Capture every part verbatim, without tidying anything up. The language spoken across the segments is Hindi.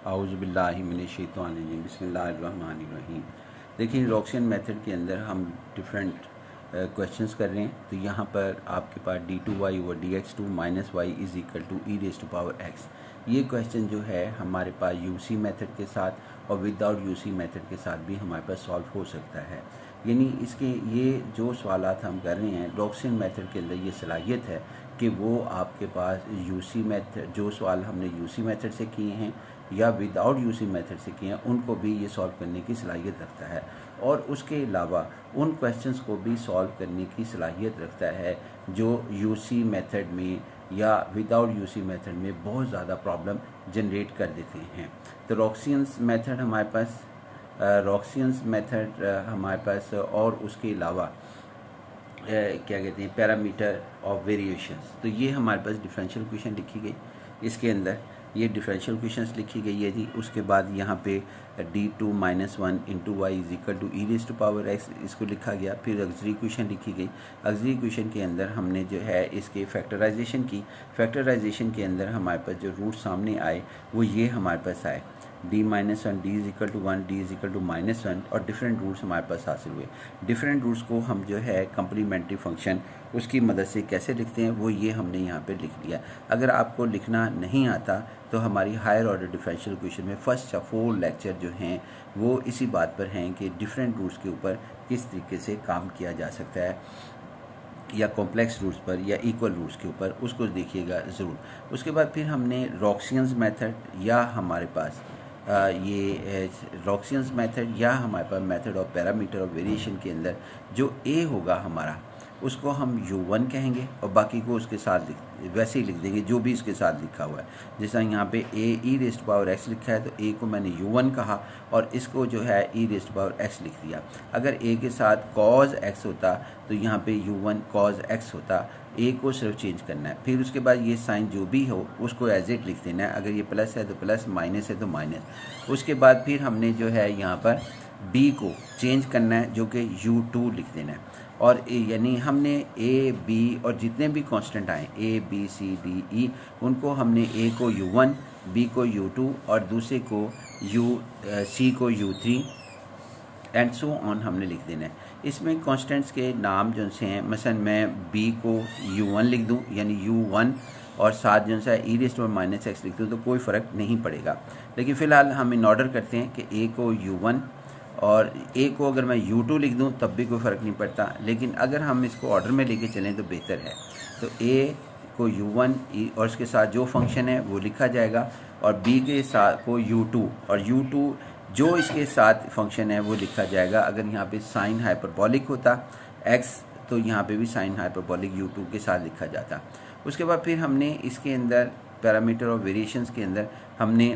आऊज़ुबिल्लाहि मिनश्शैतानिर्रजीम बिस्मिल्लाहिर्रहमानिर्रहीम। देखिए रॉक्सियन मेथड के अंदर हम डिफरेंट क्वेश्चंस कर रहे हैं। तो यहाँ पर आपके पास d two y over d x two minus y is equal to e raise to power x. ये क्वेश्चन जो है हमारे पास यूसी मेथड के साथ और विदाउट यूसी मेथड के साथ भी हमारे पास सॉल्व हो सकता है। यानी इसके ये जो सवालात हम कर रहे हैं रॉक्सियन मेथड के अंदर ये सलाहियत है कि वो आपके पास यूसी मेथड जो सवाल हमने यूसी मेथड से किए हैं या विदाउट यूसी मेथड से किए हैं उनको भी ये सॉल्व करने की सलाहियत रखता है, और उसके अलावा उन क्वेश्चंस को भी सॉल्व करने की सलाहियत रखता है जो यूसी मेथड में या विदाउट यूसी मेथड में बहुत ज़्यादा प्रॉब्लम जनरेट कर देते हैं। तो रॉक्सियंस मेथड हमारे पास रॉक्सियंस मेथड हमारे पास और उसके अलावा क्या कहते हैं पैरामीटर ऑफ वेरिएशंस। तो ये हमारे पास डिफरेंशियल इक्वेशन लिखी गई, इसके अंदर ये डिफरेंशियल इक्वेशंस लिखी गई है जी। उसके बाद यहाँ पे d two minus one into y is equal to e raise to power x इसको लिखा गया। फिर ऑक्सिलरी इक्वेशन लिखी गई। ऑक्सिलरी इक्वेशन के अंदर हमने जो है इसके फैक्टराइजेशन की। फैक्टराइजेशन के अंदर हमारे पास जो रूट सामने आए वो ये हमारे पास आए d minus one d is equal to one d is equal to minus one, और डिफरेंट रूट्स हमारे पास हासिल हुए। डिफरेंट रूट्स को हम जो है कम्प्लीमेंट्री फंक्शन उसकी मदद से कैसे लिखते हैं वो ये हमने यहाँ पे लिख लिया। अगर आपको लिखना नहीं आता तो हमारी हायर ऑर्डर डिफरेंशियल इक्वेशन में फर्स्ट या फोर लेक्चर जो हैं वो इसी बात पर हैं कि डिफरेंट रूट्स के ऊपर किस तरीके से काम किया जा सकता है, या कॉम्प्लेक्स रूट्स पर या इक्वल रूट्स के ऊपर, उसको देखिएगा ज़रूर। उसके बाद फिर हमने रॉक्सियंस मेथड या हमारे पास आ, ये रॉक्सियंस मेथड या हमारे पास method of parameter of variation के अंदर जो ए होगा हमारा उसको हम यू वन कहेंगे और बाकी को उसके साथ लिख वैसे ही लिख देंगे जो भी इसके साथ लिखा हुआ है। जैसा यहाँ पे a e raise to power x लिखा है तो ए को मैंने यू वन कहा और इसको जो है e raise to power x लिख दिया। अगर ए के साथ कॉज एक्स होता तो यहाँ पे यू वन कॉज एक्स होता। ए को सिर्फ चेंज करना है। फिर उसके बाद ये साइन जो भी हो उसको एज इट लिख देना है। अगर ये प्लस है तो प्लस, माइनस है तो माइनस। उसके बाद फिर हमने जो है यहाँ पर बी को चेंज करना है जो कि यू टू लिख देना है। और यानी हमने ए बी और जितने भी कांस्टेंट आए A B C D E उनको हमने ए को यू वन, बी को यू टू और दूसरे को यू सी को u three and so on हमने लिख देना है। इसमें कांस्टेंट्स के नाम जो से हैं, मसलन मैं बी को यू वन लिख दूं यानी यू वन और साथ जो सा e raise to power minus x लिख दूं तो कोई फ़र्क नहीं पड़ेगा। लेकिन फ़िलहाल हम इन ऑर्डर करते हैं कि ए को यू वन और ए को अगर मैं यू टू लिख दूं तब भी कोई फ़र्क नहीं पड़ता, लेकिन अगर हम इसको ऑर्डर में लेके चलें तो बेहतर है। तो ए को यू वन और इसके साथ जो फंक्शन है वो लिखा जाएगा, और बी के साथ को यू टू और यू टू जो इसके साथ फंक्शन है वो लिखा जाएगा। अगर यहाँ पे साइन हाइपरबॉलिक होता एक्स तो यहाँ पे भी साइन हाइपरबॉलिक यू टू के साथ लिखा जाता। उसके बाद फिर हमने इसके अंदर पैरामीटर ऑफ वेरिएशंस के अंदर हमने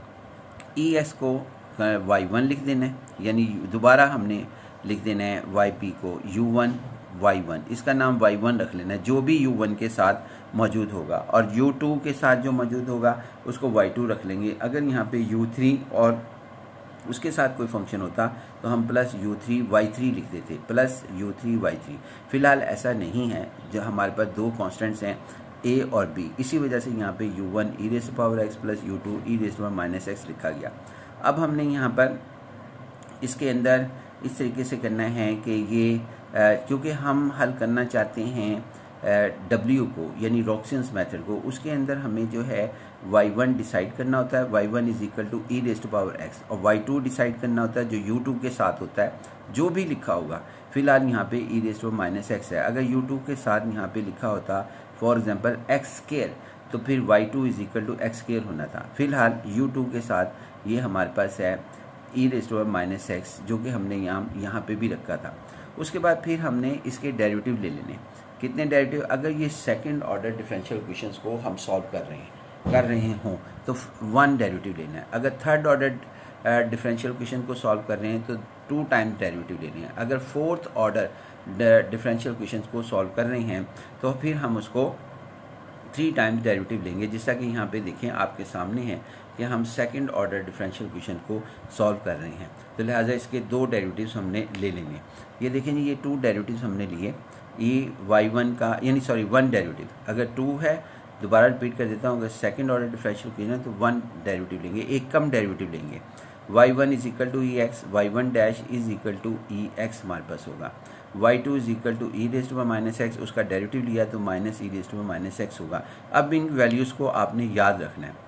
ई एस को वाई वन लिख देना है, यानी दोबारा हमने लिख देना है वाई पी को यू वन वाई वन। इसका नाम वाई वन रख लेना है जो भी यू वन के साथ मौजूद होगा, और यू टू के साथ जो मौजूद होगा उसको वाई टू रख लेंगे। अगर यहाँ पे यू थ्री और उसके साथ कोई फंक्शन होता तो हम plus u three y three लिख देते, plus u three y three. फ़िलहाल ऐसा नहीं है, जो हमारे पास दो कांस्टेंट्स हैं ए और बी, इसी वजह से यहाँ पे u one e raise to power x plus u two e raise to power minus x लिखा गया। अब हमने यहाँ पर इसके अंदर इस तरीके से करना है कि ये क्योंकि हम हल करना चाहते हैं डब्ल्यू को यानी रॉक्सियंस मेथड को, उसके अंदर हमें जो है वाई वन डिसाइड करना होता है, y one is equal to e raise to power x, और वाई टू डिसाइड करना होता है जो यू टू के साथ होता है जो भी लिखा होगा। फिलहाल यहाँ पे e raise to power minus x है, अगर यू टू के साथ यहाँ पे लिखा होता फॉर एग्जांपल एक्स स्क्वायर तो फिर y two is equal to x square होना था। फिलहाल यू टू के साथ ये हमारे पास है e raise to power minus x जो कि हमने यहाँ यहाँ पे भी रखा था। उसके बाद फिर हमने इसके डेरिवेटिव ले लेने। कितने डेरिवेटिव? अगर ये सेकंड ऑर्डर डिफरेंशियल इक्वेशंस को हम सॉल्व कर रहे हैं कर रहे हों तो वन डेरिवेटिव लेना है। अगर थर्ड ऑर्डर डिफरेंशियल इक्वेशन को सॉल्व कर रहे हैं तो टू टाइम्स डेरिवेटिव लेने हैं। अगर फोर्थ ऑर्डर डिफरेंशियल इक्वेशंस को सॉल्व कर रहे हैं तो फिर हम उसको थ्री टाइम्स डेरिवेटिव लेंगे। जैसा कि यहाँ पे देखें आपके सामने है कि हम सेकंड ऑर्डर डिफरेंशियल इक्वेशन को सॉल्व कर रहे हैं, तो लिहाजा इसके दो डेरिवेटिव्स हमने ले लेंगे। ये देखें ये टू डेरिवेटिव्स हमने लिए, ई वाई वन का यानी सॉरी वन डेरिवेटिव, अगर टू है दोबारा रिपीट कर देता हूँ, अगर सेकंड ऑर्डर डिफरेंशियल इक्वेशन है तो वन डेरिवेटिव लेंगे, एक कम डेरिवेटिव लेंगे। Y one is equal to e x, y one dash is equal to e x हमारे पास होगा। Y two is equal to e raise to minus x, उसका डेरिवेटिव लिया तो minus e raise to minus x होगा। अब इन वैल्यूज़ को आपने याद रखना है।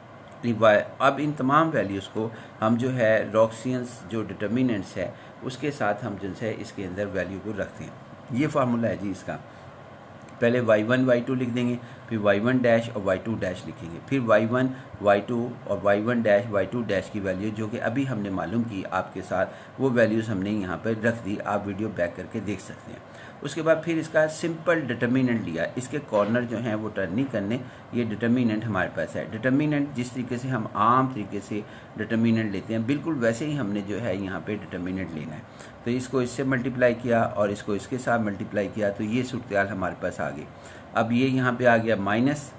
अब इन तमाम वैल्यूज़ को हम जो है रॉक्सियंस जो डिटर्मिनेंट्स है उसके साथ हम जो है इसके अंदर वैल्यू को रखते हैं। ये फार्मूला है जी इसका। पहले वाई वन वाई टू लिख देंगे, फिर वाई वन डैश और वाई टू डैश लिखेंगे, फिर वाई वन वाई टू और y one dash y two dash की वैल्यू जो कि अभी हमने मालूम की आपके साथ, वो वैल्यूज़ हमने यहाँ पर रख दी। आप वीडियो बैक करके देख सकते हैं। उसके बाद फिर इसका सिंपल डिटर्मिनेंट लिया, इसके कॉर्नर जो हैं वो टर्न नहीं करने, ये डिटर्मिनेंट हमारे पास है। डिटर्मिनेंट जिस तरीके से हम आम तरीके से डिटर्मिनेंट लेते हैं बिल्कुल वैसे ही हमने जो है यहाँ पे डिटर्मिनेंट लेना है। तो इसको इससे मल्टीप्लाई किया और इसको इसके साथ मल्टीप्लाई किया तो ये सूरत हमारे पास आ गई। अब ये यहाँ पे आ गया माइनस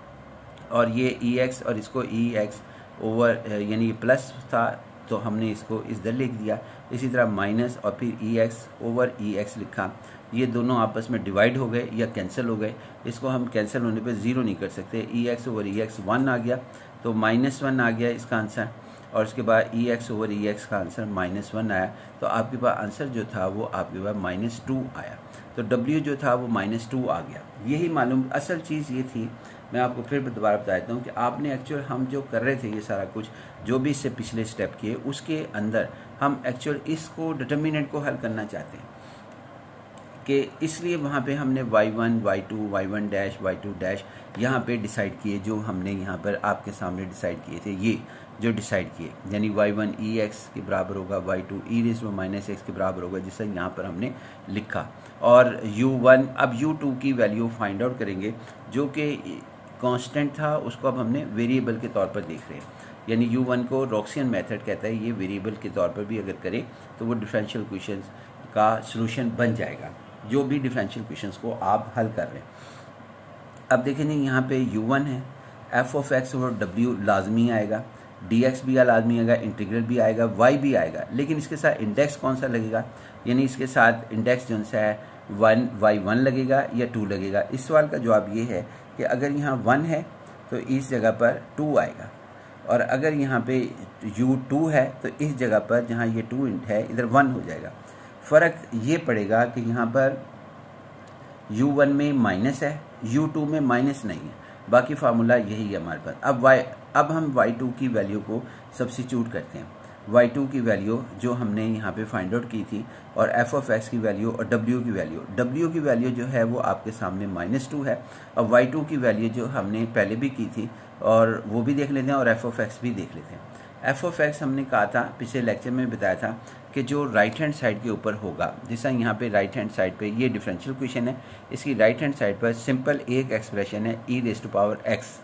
और ये ई एक्स और इसको ई एक्स ओवर यानी प्लस था तो हमने इसको इधर लिख दिया। इसी तरह माइनस और फिर e x over e x लिखा। ये दोनों आपस में डिवाइड हो गए या कैंसिल हो गए। इसको हम कैंसिल होने पे ज़ीरो नहीं कर सकते। E x over e x one आ गया तो माइनस वन आ गया इसका आंसर, और उसके बाद e x over e x का आंसर माइनस वन आया। तो आपके पास आंसर जो था वो आपके पास माइनस टू आया। तो डब्ल्यू जो था वो माइनस टू आ गया। यही मालूम असल चीज़ ये थी। मैं आपको फिर दोबारा बता देता हूँ कि आपने एक्चुअल हम जो कर रहे थे ये सारा कुछ जो भी इससे पिछले स्टेप किए उसके अंदर हम एक्चुअल इसको डिटर्मिनेंट को हल करना चाहते हैं कि इसलिए वहाँ पे हमने y one y two y one dash y two dash यहाँ पे डिसाइड किए, जो हमने यहाँ पर आपके सामने डिसाइड किए थे। ये जो डिसाइड किए यानी वाई वन ई एक्स के बराबर होगा, y two e raise to minus x के बराबर होगा, जिससे यहाँ पर हमने लिखा। और यू वन, अब यू टू की वैल्यू फाइंड आउट करेंगे जो कि कांस्टेंट था, उसको अब हमने वेरिएबल के तौर पर देख रहे हैं। यानी यू वन को रॉक्सियन मेथड कहता है। ये वेरिएबल के तौर पर भी अगर करें तो वो डिफरेंशियल इक्वेशन का सलूशन बन जाएगा, जो भी डिफरेंशियल इक्वेशंस को आप हल कर रहे हैं। अब देखें नहीं यहाँ पे यू वन है, एफ ऑफ एक्स और डब्ल्यू लाजमी आएगा, डी एक्स भी लाजमी आएगा, इंटीग्रल भी आएगा, वाई भी आएगा, लेकिन इसके साथ इंडेक्स कौन सा लगेगा, यानी इसके साथ इंडेक्स जो सा है वन वाई वन लगेगा या टू लगेगा। इस सवाल का जवाब ये है कि अगर यहाँ वन है तो इस जगह पर टू आएगा, और अगर यहाँ पे यू टू है तो इस जगह पर जहाँ ये टू है इधर वन हो जाएगा। फ़र्क ये पड़ेगा कि यहाँ पर यू वन में माइनस है, यू टू में माइनस नहीं है, बाकी फार्मूला यही है हमारे पास। अब वाई अब हम वाई टू की वैल्यू को सब्स्टिट्यूट करते हैं। वाई टू की वैल्यू जो हमने यहाँ पे फाइंड आउट की थी, और एफ ऑफ एक्स की वैल्यू और डब्ल्यू की वैल्यू डब्ल्यू की वैल्यू जो है वो आपके सामने माइनस टू है, और वाई टू की वैल्यू जो हमने पहले भी की थी और वो भी देख लेते हैं, और एफ ऑफ एक्स भी देख लेते हैं। एफ ऑफ एक्स हमने कहा था पिछले लेक्चर में बताया था कि जो राइट हैंड साइड के ऊपर होगा, जैसा यहाँ पे राइट हैंड साइड पे ये डिफरेंशियल इक्वेशन है, इसकी राइट हैंड साइड पर सिंपल एक एक्सप्रेशन है e raise to power x,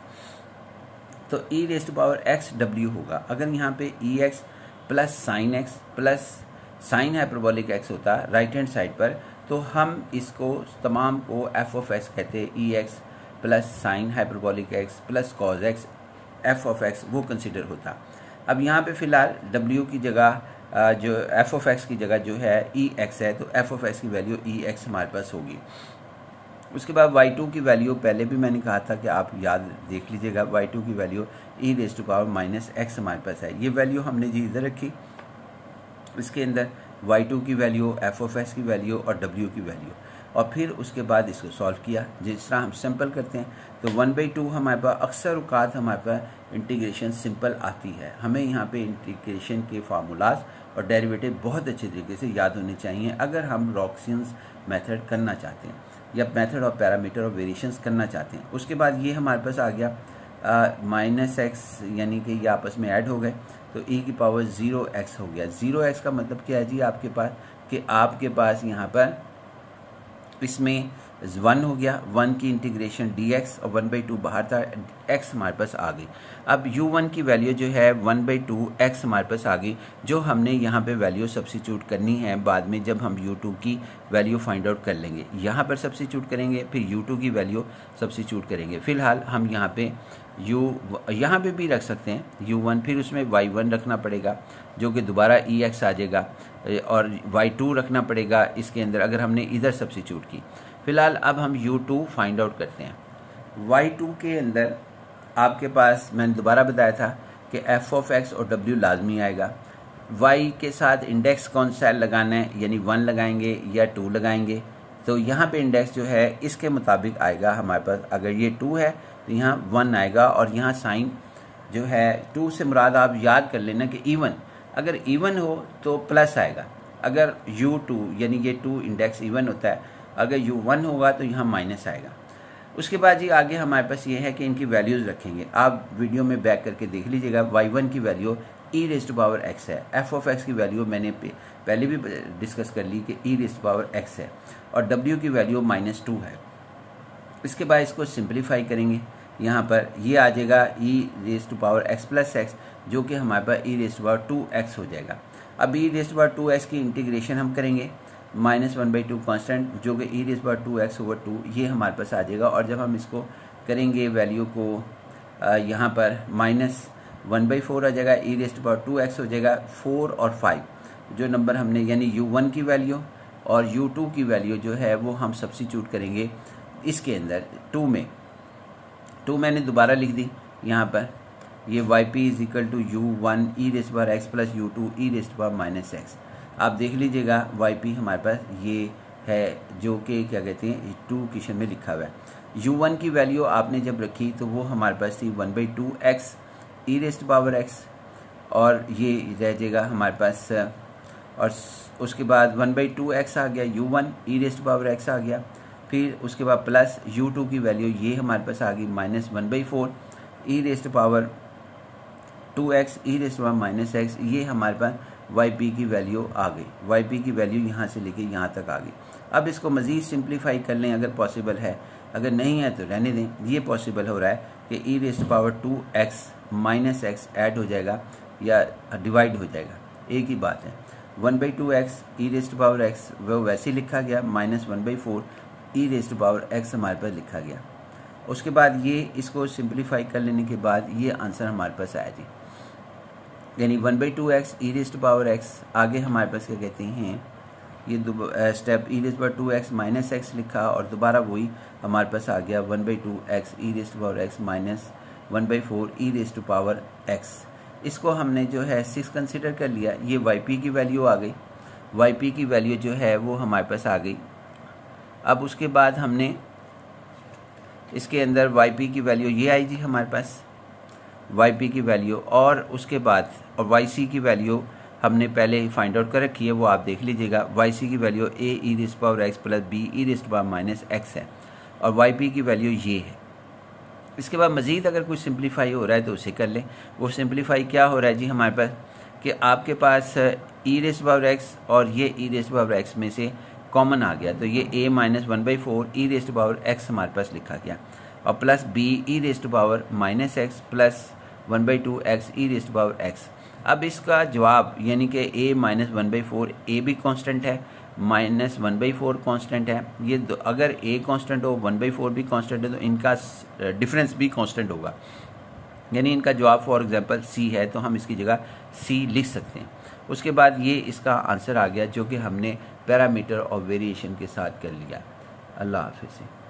तो e raise to power x डब्ल्यू होगा। अगर यहाँ पे e x plus sine x plus sine hyperbolic x होता राइट हैंड साइड पर, तो हम इसको तमाम को एफ ऑफ एक्स कहते हैं। E x plus sine hyperbolic x plus cos x f of x वो कंसिडर होता। अब यहाँ पे फ़िलहाल डब्ल्यू की जगह जो एफ ऑफ एक्स की जगह जो है ई एक्स है, तो एफ ऑफ एक्स की वैल्यू ई एक्स हमारे पास होगी। उसके बाद वाई टू की वैल्यू पहले भी मैंने कहा था कि आप याद देख लीजिएगा, वाई टू की value e raise to power minus x हमारे पास है। ये वैल्यू हमने जी इधर रखी, इसके अंदर वाई टू की वैल्यू, एफ ऑफ एक्स की वैल्यू और डब्ल्यू की वैल्यू, और फिर उसके बाद इसको सॉल्व किया। जिस तरह हम सिंपल करते हैं तो वन बाई टू हमारे पास अक्सर औकात हमारे पास इंटीग्रेशन सिंपल आती है। हमें यहाँ पे इंटीग्रेशन के फार्मूलाज और डेरिवेटिव बहुत अच्छे तरीके से याद होने चाहिए अगर हम रॉक्सियंस मेथड करना चाहते हैं या मेथड ऑफ पैरामीटर और वेरिएशंस करना चाहते हैं। उसके बाद ये हमारे पास आ गया माइनस एक्स, यानी कि ये आपस में ऐड हो गए तो ई की पावर ज़ीरो एक्स हो गया। ज़ीरो एक्स का मतलब क्या है जी आपके पास, कि आपके पास यहाँ पर इसमें वन हो गया, वन की इंटीग्रेशन डी एक्स और वन बाई टू बाहर था, एक्स हमारे पास आ गई। अब यू वन की वैल्यू जो है वन बाई टू एक्स हमारे पास आ गई, जो हमने यहाँ पे वैल्यू सब्स्टिट्यूट करनी है बाद में जब हम यू टू की वैल्यू फाइंड आउट कर लेंगे। यहाँ पर सब्स्टिट्यूट करेंगे, फिर यू टू की वैल्यू सब्स्टिट्यूट करेंगे। फिलहाल हम यहाँ पे यू यहाँ पे भी रख सकते हैं यू वन, फिर उसमें वाई वन रखना पड़ेगा जो कि दोबारा ई एक्स आ जाएगा, और वाई टू रखना पड़ेगा इसके अंदर अगर हमने इधर सब्स्टिट्यूट की। फ़िलहाल अब हम यू टू फाइंड आउट करते हैं। वाई टू के अंदर आपके पास मैंने दोबारा बताया था कि एफ ऑफ एक्स और डब्ल्यू लाजमी आएगा। वाई के साथ इंडेक्स कौन सा लगाना है, यानी वन लगाएंगे या टू लगाएंगे। तो यहाँ पे इंडेक्स जो है इसके मुताबिक आएगा हमारे पास, अगर ये टू है तो यहाँ वन आएगा, और यहाँ साइन जो है टू से मुराद आप याद कर लेना कि इवन, अगर इवन हो तो प्लस आएगा, अगर यू टू यानी ये टू इंडेक्स इवन होता है, अगर यू वन होगा तो यहाँ माइनस आएगा। उसके बाद जी आगे हमारे पास ये है कि इनकी वैल्यूज़ रखेंगे। आप वीडियो में बैक करके देख लीजिएगा। वाई वन की value e raise to power x है, एफ ऑफ एक्स की वैल्यू मैंने पहले भी डिस्कस कर ली कि e raise to power x है, और डब्ल्यू की वैल्यू माइनस टू है। इसके बाद इसको सिंप्लीफाई करेंगे, यहाँ पर ये आ जाएगा e raise to power x plus x, जो कि हमारे पास e raise to power two x हो जाएगा। अब e raise to power two x की इंटीग्रेशन हम करेंगे, minus one by two constant जो कि e raise to power two x over two, ये हमारे पास आ जाएगा। और जब हम इसको करेंगे वैल्यू को यहाँ पर माइनस वन बाई फोर आ जाएगा, e raise to power two x हो जाएगा। फोर और फाइव जो नंबर हमने यानी यू वन की वैल्यू और यू टू की वैल्यू जो है वो हम सब्स्टिट्यूट करेंगे इसके अंदर। टू में टू मैंने दोबारा लिख दी यहाँ पर, ये y p is equal to u one e raise to power x plus u two e raise to power minus x. आप देख लीजिएगा वाई पी हमारे पास ये है, जो कि क्या कहते हैं टू क्वेश्चन में लिखा हुआ है। यू वन की वैल्यू आपने जब रखी तो वो हमारे पास थी one by two x e raise to power x, और ये रह जाएगा हमारे पास, और उसके बाद वन बाई टू एक्स आ गया, u one e raise to power x आ गया। फिर उसके बाद प्लस यू टू की वैल्यू ये हमारे पास आ गई minus one by four e raise to power two x e raise to power minus x. ये हमारे पास वाई पी की वैल्यू आ गई, वाई पी की वैल्यू यहाँ से लेके यहाँ तक आ गई। अब इसको मज़ीद सिंप्लीफाई कर लें अगर पॉसिबल है, अगर नहीं है तो रहने दें। ये पॉसिबल हो रहा है कि e raise to power two x minus x add हो जाएगा या डिवाइड हो जाएगा, एक ही बात है। One by two x e raise to power x वो वैसे ही लिखा गया, minus one by four e raise to power x हमारे पास लिखा गया। उसके बाद ये इसको सिंप्लीफाई कर लेने के बाद ये आंसर हमारे पास आया जी, यानी one by two x e raise to power x. आगे हमारे पास क्या कहते हैं, ये step e raise to power two x minus x लिखा, और दोबारा वही हमारे पास आ गया one by two x e raise to power x minus one by four e raise to power x. इसको हमने जो है सिक्स कंसिडर कर लिया। ये वाई पी की वैल्यू आ गई, वाई पी की वैल्यू जो है वो हमारे पास आ गई। अब उसके बाद हमने इसके अंदर वाई पी की वैल्यू ये आई जी हमारे पास, वाई पी की वैल्यू, और उसके बाद और वाई सी की वैल्यू हमने पहले ही फाइंड आउट कर रखी है, वो आप देख लीजिएगा। वाई सी की value a e raise to power x plus b e raise to power minus x है, और वाई पी की वैल्यू ये है। इसके बाद मज़ीद अगर कुछ सिंप्लीफाई हो रहा है तो उसे कर लें। वो सिंप्लीफाई क्या हो रहा है जी हमारे पास कि आपके पास e raise to power x और ये e raise to power x में से कॉमन आ गया, तो ये a minus one by four e raise to power x हमारे पास लिखा गया, और plus b e raise to power minus x plus one by two x e raise to power x. अब इसका जवाब यानी कि a minus one by four, a भी कांस्टेंट है, minus one by four constant है। ये अगर a कांस्टेंट हो वन बाई फोर भी कांस्टेंट है तो इनका डिफरेंस भी कांस्टेंट होगा, यानी इनका जवाब फॉर एग्जांपल c है, तो हम इसकी जगह c लिख सकते हैं। उसके बाद ये इसका आंसर आ गया जो कि हमने पैरामीटर और वेरिएशन के साथ कर लिया। अल्लाह हाफ़िज़।